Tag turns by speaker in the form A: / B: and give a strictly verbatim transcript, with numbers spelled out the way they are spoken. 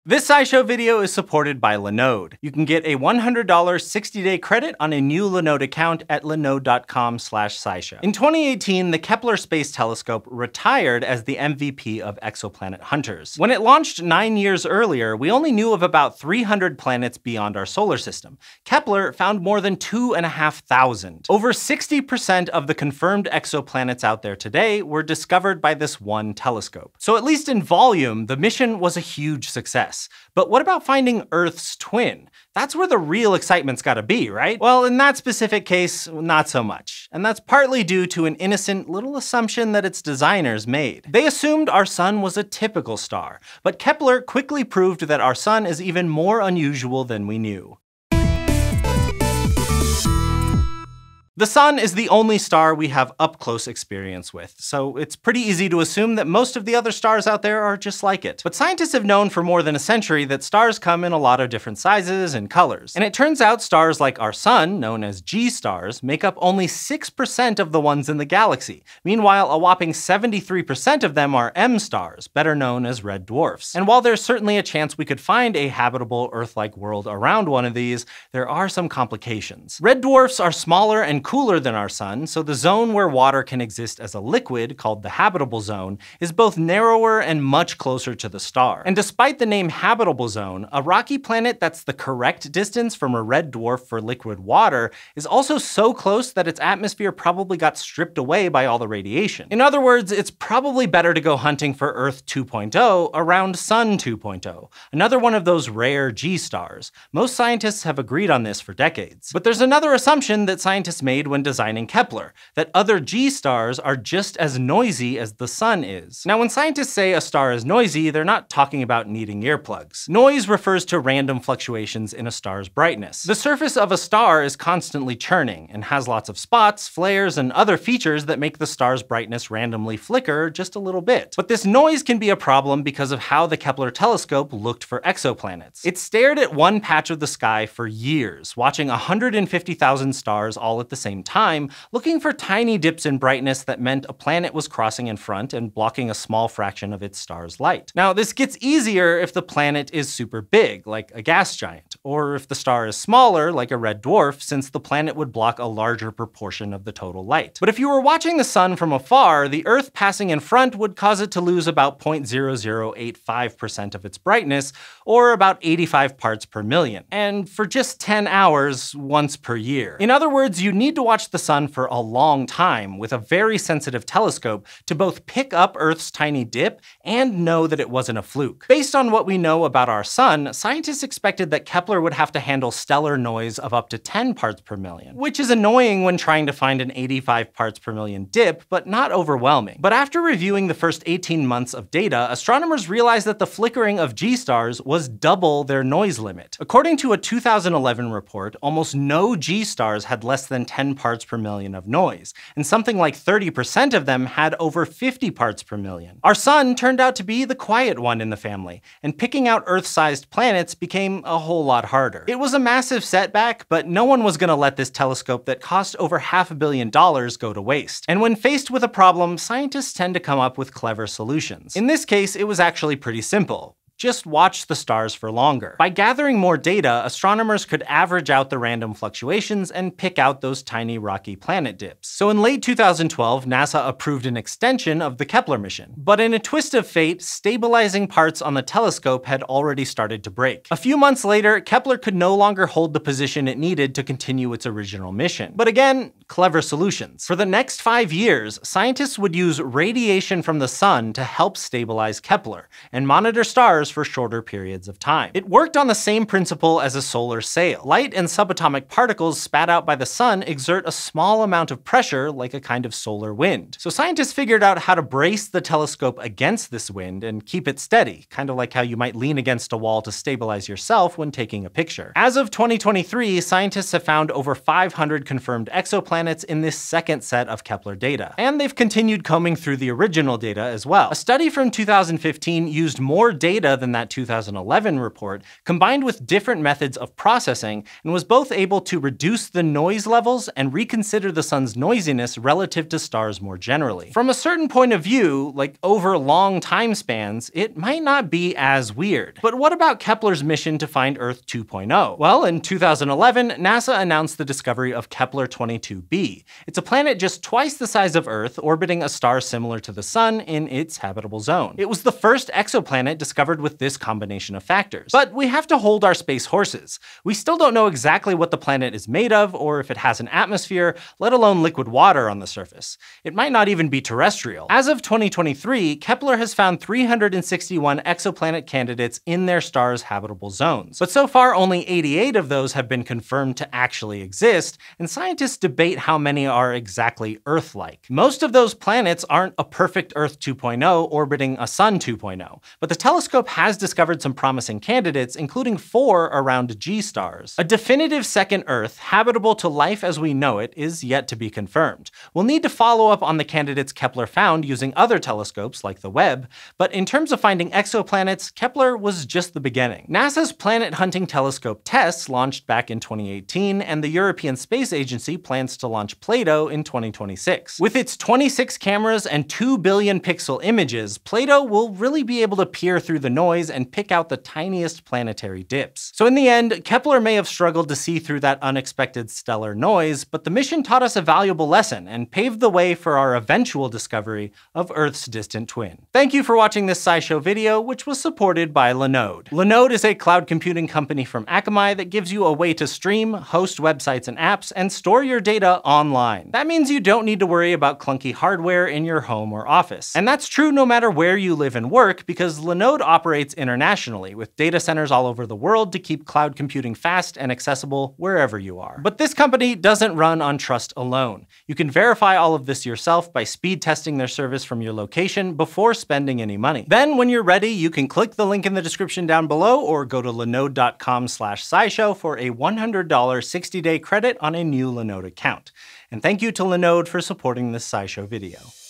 A: This SciShow video is supported by Linode. You can get a one hundred dollar sixty day credit on a new Linode account at linode dot com slash scishow. In twenty eighteen, the Kepler Space Telescope retired as the M V P of exoplanet hunters. When it launched nine years earlier, we only knew of about three hundred planets beyond our solar system. Kepler found more than two and a half thousand. Over sixty percent of the confirmed exoplanets out there today were discovered by this one telescope. So at least in volume, the mission was a huge success. But what about finding Earth's twin? That's where the real excitement's gotta be, right? Well, in that specific case, not so much. And that's partly due to an innocent little assumption that its designers made. They assumed our sun was a typical star, but Kepler quickly proved that our sun is even more unusual than we knew. The sun is the only star we have up-close experience with, so it's pretty easy to assume that most of the other stars out there are just like it. But scientists have known for more than a century that stars come in a lot of different sizes and colors. And it turns out stars like our sun, known as G stars, make up only six percent of the ones in the galaxy. Meanwhile, a whopping seventy-three percent of them are M stars, better known as red dwarfs. And while there's certainly a chance we could find a habitable Earth-like world around one of these, there are some complications. Red dwarfs are smaller and cooler than our sun, so the zone where water can exist as a liquid, called the habitable zone, is both narrower and much closer to the star. And despite the name habitable zone, a rocky planet that's the correct distance from a red dwarf for liquid water is also so close that its atmosphere probably got stripped away by all the radiation. In other words, it's probably better to go hunting for Earth two point oh around Sun two point oh, another one of those rare G stars. Most scientists have agreed on this for decades. But there's another assumption that scientists made when designing Kepler, that other G stars are just as noisy as the sun is. Now, when scientists say a star is noisy, they're not talking about needing earplugs. Noise refers to random fluctuations in a star's brightness. The surface of a star is constantly churning and has lots of spots, flares, and other features that make the star's brightness randomly flicker just a little bit. But this noise can be a problem because of how the Kepler telescope looked for exoplanets. It stared at one patch of the sky for years, watching one hundred fifty thousand stars all at the same time, looking for tiny dips in brightness that meant a planet was crossing in front and blocking a small fraction of its star's light. Now, this gets easier if the planet is super big, like a gas giant, or if the star is smaller, like a red dwarf, since the planet would block a larger proportion of the total light. But if you were watching the sun from afar, the Earth passing in front would cause it to lose about zero point zero zero eight five percent of its brightness, or about eighty-five parts per million, and for just ten hours once per year. In other words, you need to watch the sun for a long time with a very sensitive telescope to both pick up Earth's tiny dip and know that it wasn't a fluke. Based on what we know about our sun, scientists expected that Kepler would have to handle stellar noise of up to ten parts per million, which is annoying when trying to find an eighty-five parts per million dip, but not overwhelming. But after reviewing the first eighteen months of data, astronomers realized that the flickering of G stars was double their noise limit. According to a two thousand eleven report, almost no G stars had less than ten parts per million of noise, and something like thirty percent of them had over fifty parts per million. Our sun turned out to be the quiet one in the family, and picking out Earth-sized planets became a whole lot harder. It was a massive setback, but no one was gonna let this telescope that cost over half a billion dollars go to waste. And when faced with a problem, scientists tend to come up with clever solutions. In this case, it was actually pretty simple. Just watch the stars for longer. By gathering more data, astronomers could average out the random fluctuations and pick out those tiny rocky planet dips. So in late two thousand twelve, NASA approved an extension of the Kepler mission. But in a twist of fate, stabilizing parts on the telescope had already started to break. A few months later, Kepler could no longer hold the position it needed to continue its original mission. But again, clever solutions. For the next five years, scientists would use radiation from the sun to help stabilize Kepler and monitor stars for shorter periods of time. It worked on the same principle as a solar sail. Light and subatomic particles spat out by the sun exert a small amount of pressure like a kind of solar wind. So scientists figured out how to brace the telescope against this wind and keep it steady, kind of like how you might lean against a wall to stabilize yourself when taking a picture. As of twenty twenty-three, scientists have found over five hundred confirmed exoplanets exoplanets in this second set of Kepler data. And they've continued combing through the original data as well. A study from two thousand fifteen used more data than that two thousand eleven report, combined with different methods of processing, and was both able to reduce the noise levels and reconsider the sun's noisiness relative to stars more generally. From a certain point of view, like over long time spans, it might not be as weird. But what about Kepler's mission to find Earth two point oh? Well, in two thousand eleven, NASA announced the discovery of Kepler twenty-two b. It's a planet just twice the size of Earth, orbiting a star similar to the Sun in its habitable zone. It was the first exoplanet discovered with this combination of factors. But we have to hold our space horses. We still don't know exactly what the planet is made of, or if it has an atmosphere, let alone liquid water on the surface. It might not even be terrestrial. As of twenty twenty-three, Kepler has found three hundred sixty-one exoplanet candidates in their star's habitable zones. But so far, only eighty-eight of those have been confirmed to actually exist, and scientists debate how many are exactly Earth-like. Most of those planets aren't a perfect Earth two point oh orbiting a Sun two point oh, but the telescope has discovered some promising candidates, including four around G-stars. A definitive second Earth, habitable to life as we know it, is yet to be confirmed. We'll need to follow up on the candidates Kepler found using other telescopes like the Webb, but in terms of finding exoplanets, Kepler was just the beginning. NASA's Planet Hunting Telescope TESS launched back in twenty eighteen, and the European Space Agency plans to launch Plato in twenty twenty-six. With its twenty-six cameras and two billion pixel images, Plato will really be able to peer through the noise and pick out the tiniest planetary dips. So in the end, Kepler may have struggled to see through that unexpected stellar noise, but the mission taught us a valuable lesson and paved the way for our eventual discovery of Earth's distant twin. Thank you for watching this SciShow video, which was supported by Linode. Linode is a cloud computing company from Akamai that gives you a way to stream, host websites and apps, and store your data online. That means you don't need to worry about clunky hardware in your home or office. And that's true no matter where you live and work, because Linode operates internationally, with data centers all over the world to keep cloud computing fast and accessible wherever you are. But this company doesn't run on trust alone. You can verify all of this yourself by speed testing their service from your location before spending any money. Then, when you're ready, you can click the link in the description down below or go to linode dot com slash scishow for a one hundred dollar sixty day credit on a new Linode account. And thank you to Linode for supporting this SciShow video.